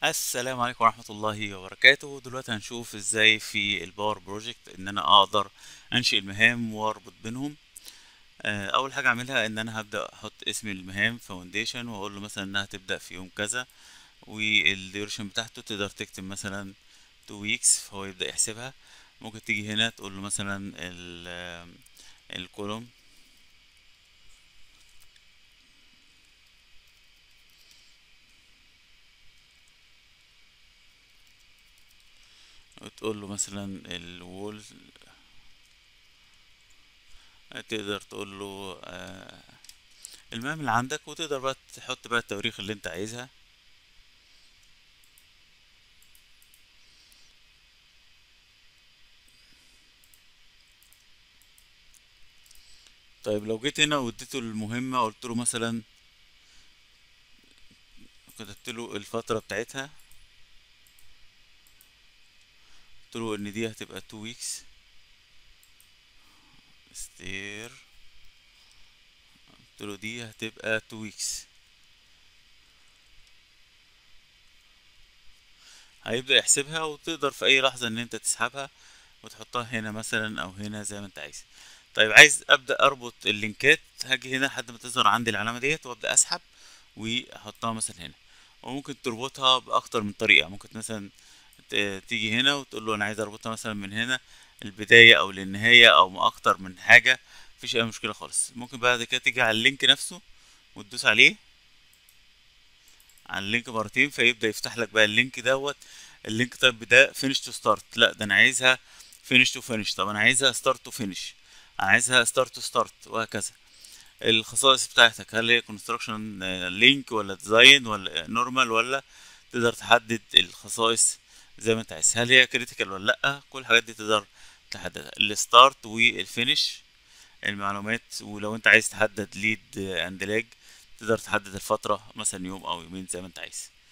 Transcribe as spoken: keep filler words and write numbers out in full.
السلام عليكم ورحمة الله وبركاته. دلوقتي هنشوف ازاي في الباور بروجكت ان انا اقدر انشئ المهام واربط بينهم. آه، اول حاجة اعملها ان انا هبدأ احط اسم المهام فاونديشن واقول له مثلا انها تبدأ في يوم كذا، والديوريشن بتاعته تقدر تكتب مثلا تو ويكس فهو يبدأ يحسبها. ممكن تيجي هنا تقول له مثلا الكولوم وتقول له مثلا الوول، تقدر تقول له آه، المهام اللي عندك، وتقدر بقى تحط بقى التواريخ اللي انت عايزها. طيب لو جيت هنا واديته المهمة قلت له مثلا، كتبت له الفترة بتاعتها، قلت له ان دي هتبقى تو ويكس ستير، قلت له دي هتبقى تو ويكس. هيبدأ يحسبها وتقدر في اي لحظة ان انت تسحبها وتحطها هنا مثلا او هنا زي ما انت عايز. طيب عايز ابدأ اربط اللينكات، هاجي هنا لحد ما تظهر عندي العلامة ديت وابدأ اسحب واحطها مثلا هنا. وممكن تربطها باكتر من طريقة. ممكن مثلا ت- تيجي هنا وتقول له انا عايز اربطها مثلا من هنا البداية او للنهاية او ما اكتر من حاجة. مفيش اي مشكلة خالص. ممكن بعد كده تيجي على اللينك نفسه وتدوس عليه على اللينك مرتين فيبدأ يفتح لك بقى اللينك دوت. اللينك طيب ده فينش تو ستارت، لا ده انا عايزها فينش تو فينش، طب انا عايزها ستارت تو فينش، انا عايزها ستارت تو ستارت، وهكذا. الخصائص بتاعتك هل هي كونستراكشن لينك ولا ديزاين ولا نورمال، ولا تقدر تحدد الخصائص زي ما انت عايز. هل هي كريتيكال ولا لا، كل الحاجات دي تقدر تحددها. الستارت والفينش المعلومات، ولو انت عايز تحدد ليد اند لاج تقدر تحدد الفترة مثلا يوم او يومين زي ما انت عايز.